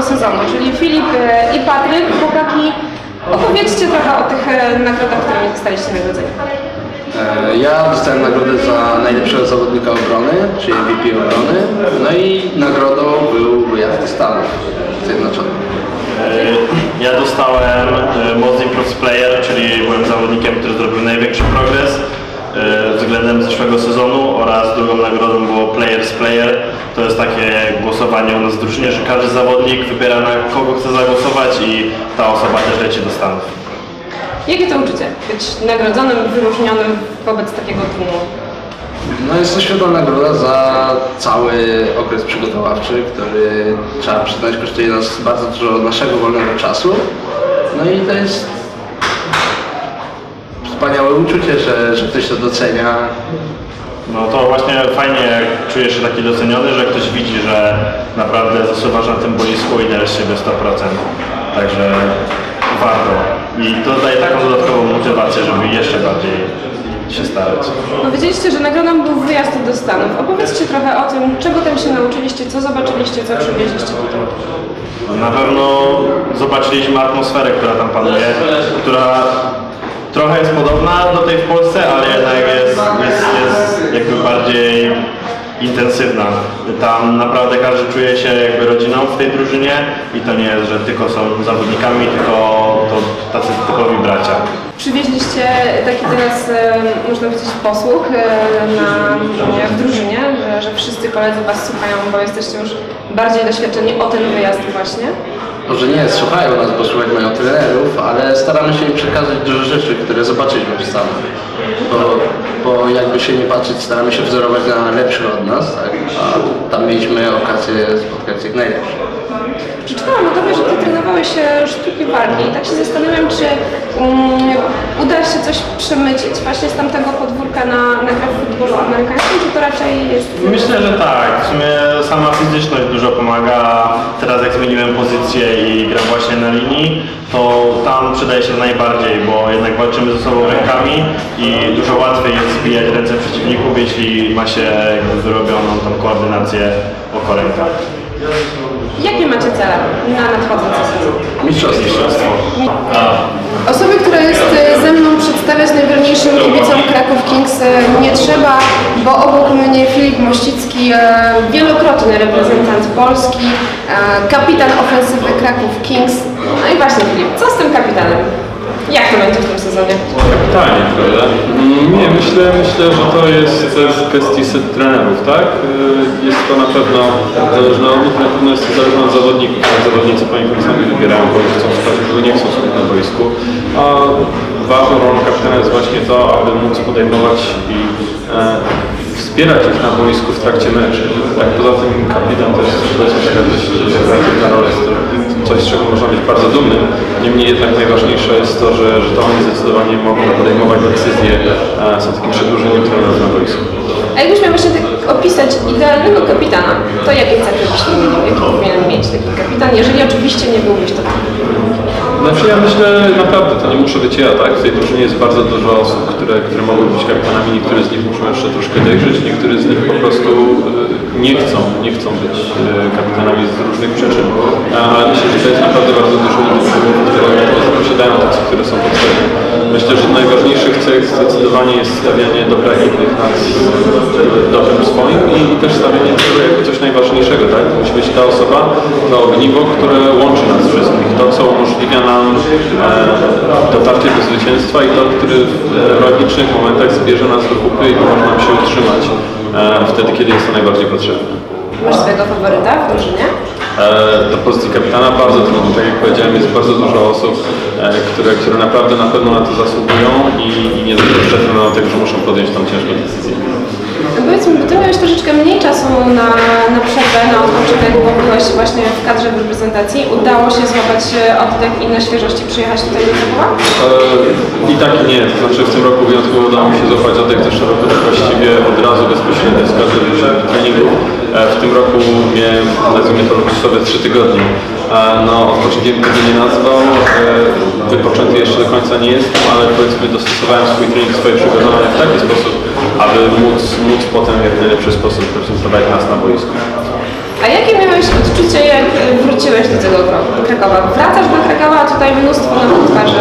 sezonu, czyli Filip i Patryk, chłopaki. Opowiedzcie trochę o tych nagrodach, którymi zostaliście nagrodzeni. Ja dostałem nagrodę za najlepszego zawodnika obrony, czyli MVP obrony, no i nagrodą był wyjazd do Stanów Zjednoczonych. Ja dostałem Most Improved Player, czyli byłem zawodnikiem, który zrobił największy progres względem zeszłego sezonu, oraz drugą nagrodą było Players Player. To jest takie głosowanie u nas w drużynie, że każdy zawodnik wybiera, na kogo chce zagłosować i ta osoba też leci do Stanów. Jakie to uczucie? Być nagrodzonym, wyróżnionym wobec takiego tłumu? No jest to świetna nagroda za cały okres przygotowawczy, który, trzeba przyznać, kosztuje nas bardzo dużo naszego wolnego czasu. No i to jest wspaniałe uczucie, że ktoś to docenia. No to właśnie fajnie, jak czujesz się taki doceniony, że ktoś widzi, że naprawdę zasuwasz na tym boisku i dajesz siebie 100%. Także warto. I to daje taką dodatkową motywację, żeby jeszcze bardziej się starać. Powiedzieliście, że nagrodą był wyjazd do Stanów. Opowiedzcie trochę o tym, czego tam się nauczyliście, co zobaczyliście, co przywieźliście tutaj. Na pewno zobaczyliśmy atmosferę, która tam panuje, która trochę jest podobna do tej w Polsce, ale jednak jest jakby bardziej intensywna. Tam naprawdę każdy czuje się jakby rodziną w tej drużynie i to nie jest, że tylko są zawodnikami, tylko to tacy typowi bracia. Przywieźliście taki teraz, można powiedzieć, posłuch w drużynie, że wszyscy koledzy Was słuchają, bo jesteście już bardziej doświadczeni o ten wyjazd właśnie. Może nie słuchają nas, bo słuchać mają trenerów, ale staramy się im przekazać dużo rzeczy, które zobaczyliśmy w Stanach. Bo jakby się nie patrzeć, staramy się wzorować na lepszych od nas, tak? A tam mieliśmy okazję spotkać tych najlepszych. Przeczytałam o tobie, że Ty trenowałeś sztuki walki i tak się zastanawiam, czy uda się coś przemycić właśnie z tamtego podwórka na grę w futbolu amerykańskim, czy to raczej jest... Myślę, że tak. W sumie sama fizyczność dużo pomaga. Teraz jak zmieniłem pozycję i gram właśnie na linii, to tam przydaje się najbardziej, bo jednak walczymy ze sobą rękami i dużo łatwiej jest zbijać ręce przeciwników, jeśli ma się jakby wyrobioną tą koordynację oko ręka. Jakie macie cele na nadchodzący sezon? Mistrzostwo. Osoby, która jest ze mną przedstawiać najwierniejszym kibicom Kraków Kings nie trzeba, bo obok mnie Filip Mościcki, wielokrotny reprezentant Polski, kapitan ofensywy Kraków Kings. No i właśnie Filip, co z tym kapitanem? Jak to będzie w tym sezonie? Kapitalnie, prawda? Nie, myślę, że to jest kwestii set trenerów, tak? Jest to na pewno zależne od nich, na pewno jest to zależne od zawodników. Zawodnicy poniekąd sami wybierają, kogo chcą słuchać, kogo nie chcą słuchać na boisku. A ważną rolą kapitana jest właśnie to, aby móc podejmować i wspierać ich na boisku w trakcie meczu. Tak, poza tym kapitan też dość kreatywna rola, jest to coś, z czego można być bardzo dumnym. Niemniej jednak najważniejsze jest to, że to oni zdecydowanie mogą podejmować decyzje, są takim przedłużeniem trenera na boisku. A jakbyś miał właśnie opisać idealnego kapitana, to jakie cechy byś wymienił, jaki powinien mieć taki kapitan, jeżeli oczywiście nie byłbyś to ty? Znaczy ja myślę, naprawdę, to nie muszę być ja, tak? W tej drużynie jest bardzo dużo osób, które mogą być kapitanami, niektóre z nich muszą jeszcze troszkę dojrzeć, niektóre z nich po prostu nie chcą być kapitanami z różnych przyczyn. Ale myślę, że to jest naprawdę bardzo dużo innych, które posiadają te, które są potrzebne. Myślę, że najważniejszych cech zdecydowanie jest stawianie dobra innych nad dobrem swoim i też stawianie tego jako coś najważniejszego, tak? Musi być ta osoba, to ogniwo, które łączy nas wszystkich, to co umożliwia nam dotarcie do zwycięstwa i to, który w logicznych momentach zbierze nas do kupy i pomoże nam się utrzymać wtedy, kiedy jest to najbardziej potrzebne. Masz swojego faworyta w drużynie? Do pozycji kapitana bardzo trudno. Tak jak powiedziałem, jest bardzo dużo osób, które naprawdę na pewno na to zasługują i nie doświadczą na tego, że muszą podjąć tą ciężką decyzję. Powiedz mi, bo ty miałeś troszeczkę mniej czasu na przerwę, na odpoczynek, bo byłeś właśnie w kadrze w reprezentacji. Udało się złapać oddech i na świeżości przyjechać tutaj do Krakowa? I tak i nie. To znaczy w tym roku wyjątkowo udało mi się złapać oddech, w zeszłym roku tak właściwie od razu bezpośrednio z kadry treningu. W tym roku miałem, nazwijmy to luksusowe, 3 tygodnie. No, odpoczynkiem tego nie nazwał, wypoczęty jeszcze do końca nie jestem, ale powiedzmy dostosowałem swój trening, swoje przygotowania w taki sposób, aby móc potem w jak najlepszy sposób reprezentować nas na boisku. A jakie miałeś odczucie, jak wróciłeś do tego Krakowa? Wracasz do Krakowa, a tutaj mnóstwo nowych twarzy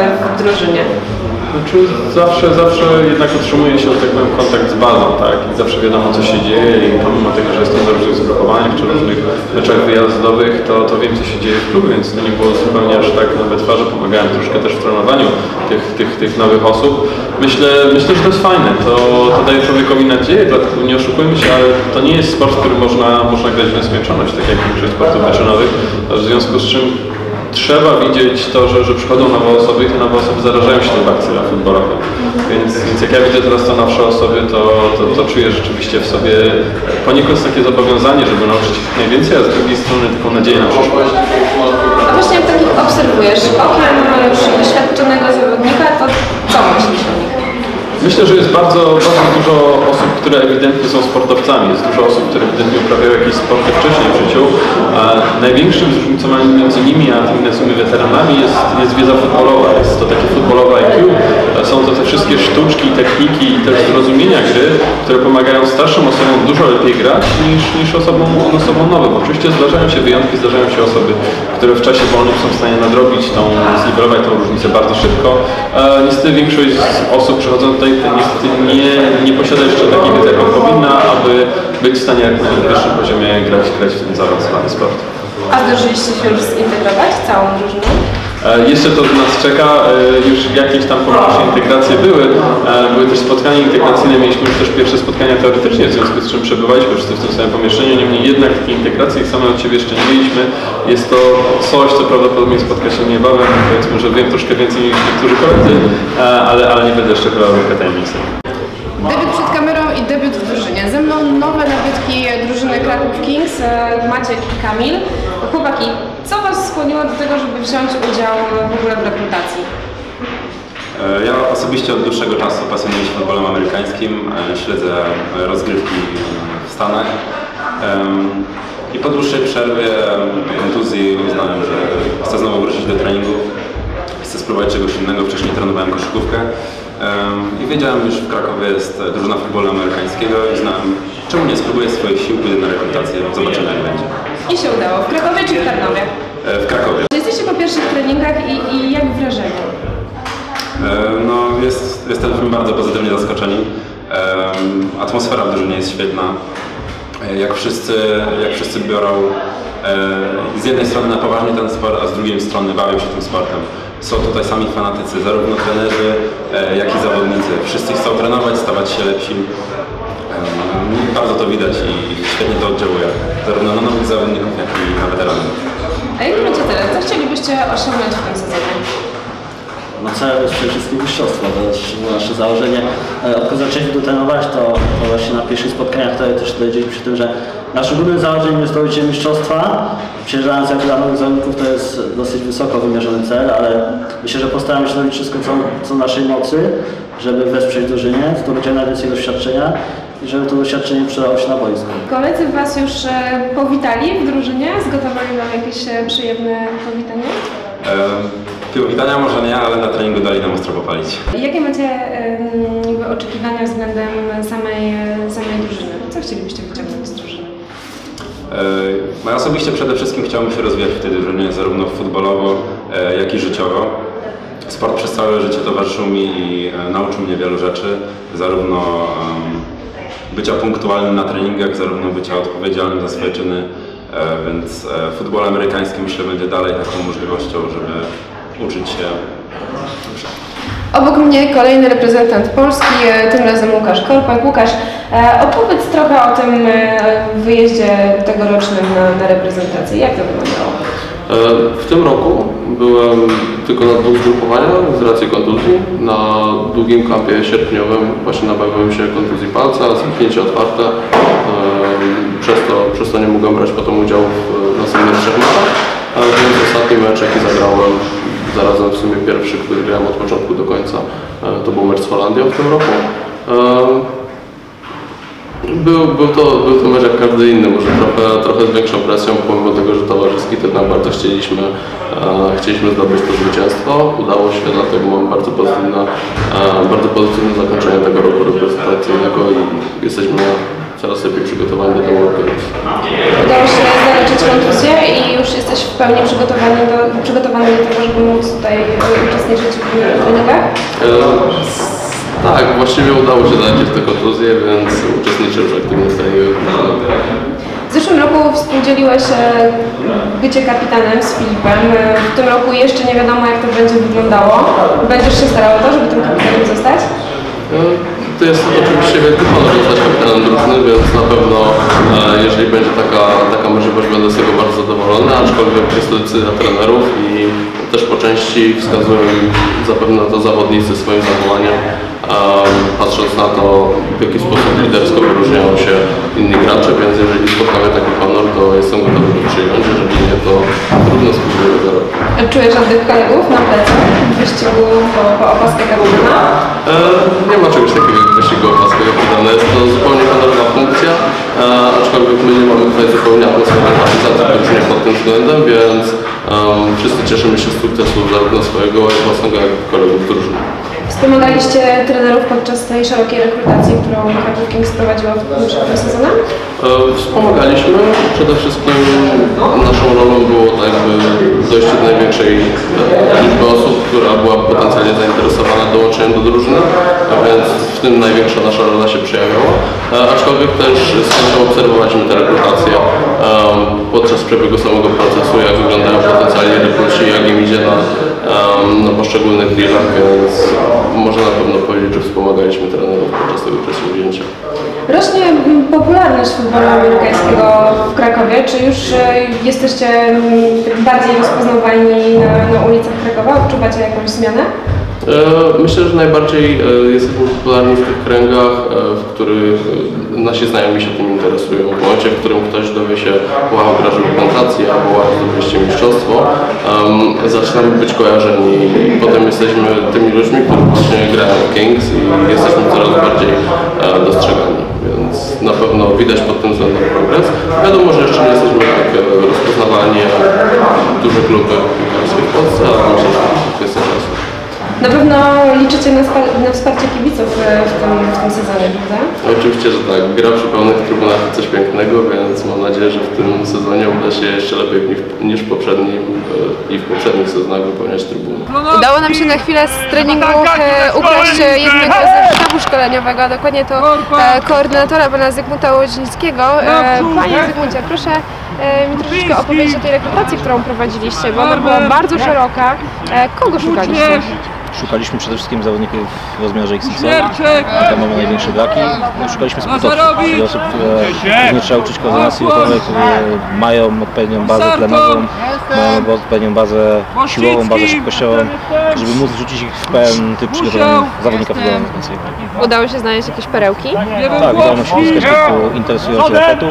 w drużynie. Znaczy zawsze jednak utrzymuje się, tak powiem, kontakt z bazą, tak? I zawsze wiadomo, co się dzieje i pomimo tego, że jestem na różnych zgrupowaniach czy różnych meczach wyjazdowych, to wiem, co się dzieje w klubie, więc to nie było zupełnie aż tak nowe twarze. Pomagałem troszkę też w trenowaniu tych nowych osób. Myślę, że to jest fajne, to daje człowiekowi nadzieję, dlatego nie oszukujmy się, ale to nie jest sport, który można grać w nieskończoność, tak jak większość sportów wyczynowych, w związku z czym trzeba widzieć to, że przychodzą nowe osoby i te nowe osoby zarażają się tym bakcylem futbolowym. Więc jak ja widzę teraz te nowsze osoby, to czuję rzeczywiście w sobie poniekąd takie zobowiązanie, żeby nauczyć ich najwięcej, a z drugiej strony taką nadzieję na przyszłość. A właśnie jak takich obserwujesz okiem już doświadczonego zawodnika, to co myślisz o nich? Myślę, że jest bardzo dużo osób, które ewidentnie są sportowcami. Jest dużo osób, które ewidentnie uprawiają jakieś sporty wcześniej w życiu. A największym zróżnicowaniem między nimi a tymi nazwijmy weteranami jest wiedza futbolowa. Jest to takie futbolowe IQ. Są to te wszystkie sztuczki, techniki i też zrozumienia gry, które pomagają starszym osobom dużo lepiej grać niż osobom nowym. Oczywiście zdarzają się wyjątki, zdarzają się osoby, które w czasie wolnym są w stanie nadrobić zniwelować tą różnicę bardzo szybko. Niestety większość osób przychodzących tutaj niestety nie posiada jeszcze takiej wiedzy, jaką powinna, aby być w stanie jak na najwyższym poziomie grać w ten zaawansowany sport. A zdążyliście się już zintegrować całą drużyną? Jeszcze to nas czeka, już jakieś tam poważniejsze integracje były też spotkania integracyjne, mieliśmy już też pierwsze spotkania teoretycznie, w związku z czym przebywaliśmy wszyscy w tym samym pomieszczeniu, niemniej jednak takiej integracji same od siebie jeszcze nie mieliśmy. Jest to coś, co prawdopodobnie spotka się niebawem, powiedzmy, że wiem troszkę więcej niż niektórzy koledzy, ale nie będę jeszcze chyba rękę tajemnicy. Debiut przed kamerą i debiut w drużynie. Ze mną nowe nabytki drużyny Kraków Kings, Maciek i Kamil. Chłopaki, co Was skłoniło do tego, żeby wziąć udział w ogóle w rekrutacji? Ja osobiście od dłuższego czasu pasjonuję się futbolem amerykańskim, śledzę rozgrywki w Stanach i po dłuższej przerwie, po kontuzji uznałem, że chcę znowu wrócić do treningu, chcę spróbować czegoś innego. Wcześniej trenowałem koszykówkę i wiedziałem, że w Krakowie jest drużyna futbolu amerykańskiego i znałem, czemu nie spróbuję swoich sił, pójdę na rekrutację, zobaczymy jak będzie. I się udało. W Krakowie czy w Tarnowie? W Krakowie. Jesteście po pierwszych treningach i jak wrażenie? No, jesteśmy bardzo pozytywnie zaskoczeni. Atmosfera w drużynie jest świetna. Jak wszyscy biorą z jednej strony na poważnie ten sport, a z drugiej strony bawią się tym sportem. Są tutaj sami fanatycy, zarówno trenerzy, jak i zawodnicy. Wszyscy chcą trenować, stawać się lepsi. Bardzo to widać i świetnie to oddziałuje, zarówno na nowych zawodników, jak i na weteranów. A jak macie tyle? Co chcielibyście osiągnąć w tym sezonie? No cel jest przede wszystkim mistrzostwo, to jest nasze założenie. Odkąd zaczęliśmy tu trenować, to właśnie na pierwszych spotkaniach też dowiedzieliśmy przy tym, że naszym głównym założeniem jest zdobycie mistrzostwa. Przyjeżdżając jako dla nowych zawodników to jest dosyć wysoko wymierzony cel, ale myślę, że postaramy się zrobić wszystko, co w naszej mocy, żeby wesprzeć drużynie, zdobyć jak najwięcej doświadczenia i żeby to doświadczenie przelało się na boisku. Koledzy Was już powitali w drużynie? Zgotowali Wam jakieś przyjemne powitanie? Powitania może nie, ale na treningu dali nam ostro popalić. Jakie macie oczekiwania względem samej drużyny? Co chcielibyście wyciągnąć z drużyny? Ja osobiście przede wszystkim chciałbym się rozwijać w tej drużynie, zarówno futbolowo, jak i życiowo. Sport przez całe życie towarzyszył mi i nauczył mnie wielu rzeczy, zarówno bycia punktualnym na treningach, zarówno bycia odpowiedzialnym za swoje czyny, więc futbol amerykański myślę będzie dalej taką możliwością, żeby uczyć się. Obok mnie kolejny reprezentant Polski, tym razem Łukasz Korpak. Łukasz, opowiedz trochę o tym wyjeździe tegorocznym na reprezentację. Jak to wyglądało? W tym roku byłem tylko na 2 zgrupowaniach z racji kontuzji. Na długim kampie sierpniowym właśnie nabawiłem się kontuzji palca, zamknięcie otwarte. Przez to nie mogłem brać potem udziału w następnych 3 meczach. Więc ostatni mecz, jaki zagrałem, zarazem w sumie pierwszy, który grałem od początku do końca, to był mecz z Holandią w tym roku. Był to mecz jak każdy inny, może trochę z większą presją, pomimo tego, że towarzyski, to jednak bardzo chcieliśmy zdobyć to zwycięstwo. Udało się, dlatego mam bardzo pozytywne zakończenie tego roku reprezentacyjnego i jesteśmy coraz lepiej przygotowani do workouts. Udało się zaleczyć kontuzję i już jesteś w pełni przygotowany do tego, żeby móc tutaj uczestniczyć w treningach? Tak, właściwie udało się zaleczyć tę kontuzję, więc uczestniczę już aktywnie w treningach. W zeszłym roku współdzieliłeś bycie kapitanem z Filipem. W tym roku jeszcze nie wiadomo, jak to będzie wyglądało. Będziesz się starał o to, żeby tym kapitanem zostać? To jest oczywiście wielki honor zostać kapitanem drużyny, więc na pewno jeżeli będzie taka możliwość, będę z tego bardzo zadowolony, aczkolwiek jest to decyzja trenerów i też po części wskazują zapewne na to zawodnicy swoim zachowaniem, patrząc na to, w jaki sposób lidersko wyróżniają się inni gracze, więc jeżeli spotkamy taki honor, to jestem gotowy to przyjąć, jeżeli nie, to trudno spróbuję zarobić. Czujesz oddech kolegów na plecach w wyścigu po opaskę kapitana? Nie ma czegoś takiego jak wyścigu opaskę kapitana, jest to zupełnie honorowa funkcja, aczkolwiek my nie mamy tutaj zupełnie atmosfery rywalizacji drużynie pod tym względem, więc wszyscy cieszymy się z sukcesu zarówno swojego własnego, jak i kolegów drużyny. Wspomagaliście trenerów podczas tej szerokiej rekrutacji, którą Kraków Kings prowadziła przed tym sezonem? Wspomagaliśmy. Przede wszystkim naszą rolą było jakby dojście do największej liczby osób, która była potencjalnie zainteresowana dołączeniem do drużyny, a więc w tym największa nasza rola się przejawiała. Aczkolwiek też z chęcią obserwowaliśmy tę rekrutację podczas przebiegu samego procesu, jak wyglądają potencjalni rekruci, jak im idzie na poszczególnych dealach, więc można na pewno powiedzieć, że wspomagaliśmy trenerów podczas tego przedsięwzięcia. Rośnie popularność futbolu amerykańskiego w Krakowie. Czy już jesteście bardziej rozpoznawani na ulicach Krakowa? Odczuwacie jakąś zmianę? Myślę, że najbardziej jesteśmy popularni w tych kręgach, w których nasi znajomi się tym interesują. W momencie, w którym ktoś dowie się, wow, gra reprezentacji albo wow, zdobyliście mistrzostwo, zaczynamy być kojarzeni i potem jesteśmy tymi ludźmi, którzy właśnie grają w Kings i jesteśmy coraz bardziej dostrzegani. Więc na pewno widać pod tym względem progres. Wiadomo, że jeszcze nie jesteśmy tak rozpoznawani jak duże kluby w Polsce, ale myślę, że to kwestia czasu. Na pewno liczycie na wsparcie kibiców w tym sezonie, prawda? Oczywiście, że tak. Gra przy pełnych trybunach to coś pięknego, więc mam nadzieję, że w tym sezonie uda się jeszcze lepiej niż w poprzednim i w poprzednich sezonach wypełniać trybuny. Udało nam się na chwilę z treningu ukraść jednego ze sztabu szkoleniowego, a dokładnie to koordynatora pana Zygmunta Łodzińskiego. Panie Zygmuncie, proszę mi troszeczkę opowiedzieć o tej rekrutacji, którą prowadziliście, bo ona była bardzo szeroka. Kogo szukaliście? Szukaliśmy przede wszystkim zawodników w rozmiarze XXL, tam mamy największe braki. No, szukaliśmy sportowców, czyli osób, które nie trzeba uczyć koordynacji ruchowej, które mają odpowiednią bazę tlenową, mają odpowiednią bazę siłową, bazę szybkościową, żeby móc wrzucić ich w pełen typ przygotowania zawodnika futbolu amerykańskiego. Udało się znaleźć jakieś perełki? Tak, udało nam się uzyskać kilku interesujących atletów,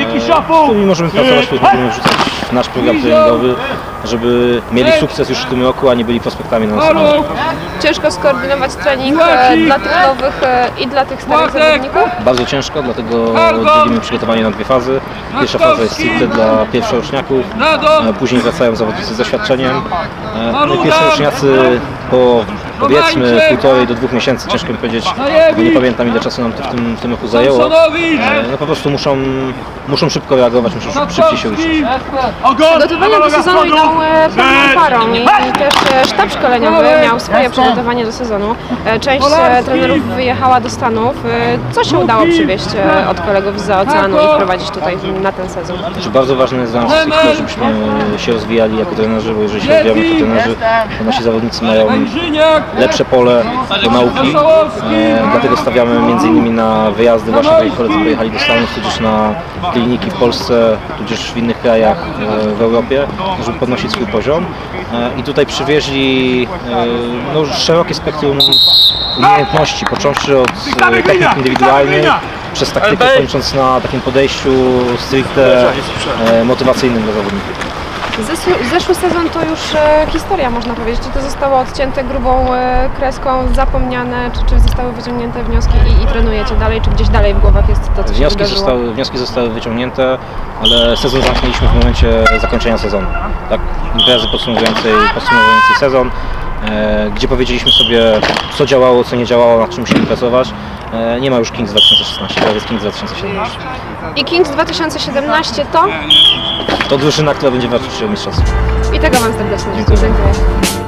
z którymi możemy pracować, możemy wrzucać w nasz program treningowy, żeby mieli sukces już w tym roku, a nie byli prospektami na następny rok. Ciężko skoordynować trening dla tych nowych i dla tych starych zawodników? Bardzo ciężko, dlatego dzielimy przygotowanie na dwie fazy. Pierwsza faza jest stricte dla pierwszoroczniaków, później wracają zawodnicy z doświadczeniem. No i pierwszoroczniacy po powiedzmy 1,5 do 2 miesięcy, ciężko mi powiedzieć, bo nie pamiętam ile czasu nam to w tym roku zajęło. No po prostu muszą szybko reagować, muszą szybciej się uczyć. Przygotowania do sezonu idą pewną parą i też sztab szkoleniowy miał swoje przygotowanie do sezonu. Część trenerów wyjechała do Stanów. Co się udało przywieźć od kolegów z oceanu i wprowadzić tutaj na ten sezon? Bardzo ważne jest dla nas to, żebyśmy się rozwijali jako trenerzy, bo jeżeli się rozwijamy jako trenerzy, to nasi zawodnicy mają lepsze pole do nauki. Dlatego stawiamy m.in. na wyjazdy, właśnie tutaj koledzy pojechali do Stanów, tudzież na kliniki w Polsce, tudzież w innych krajach w Europie, żeby podnosić swój poziom. I tutaj przywieźli no, szerokie spektrum umiejętności, począwszy od techniki indywidualnej, przez taktykę, kończąc na takim podejściu stricte motywacyjnym dla zawodników. Zeszły sezon to już historia, można powiedzieć. Czy to zostało odcięte grubą kreską, zapomniane, czy zostały wyciągnięte wnioski i trenujecie dalej, czy gdzieś dalej w głowach jest to, co się wydarzyło? Wnioski zostały wyciągnięte, ale sezon zamknęliśmy w momencie zakończenia sezonu. Tak, imprezy podsumowującej sezon, gdzie powiedzieliśmy sobie, co działało, co nie działało, nad czym musimy pracować. Nie ma już Kings 2016, teraz jest Kings 2017. I Kings 2017 to? To drużyna, która będzie walczyć o mistrzostwo. I tego Wam serdecznie Dziękuję. dziękuję.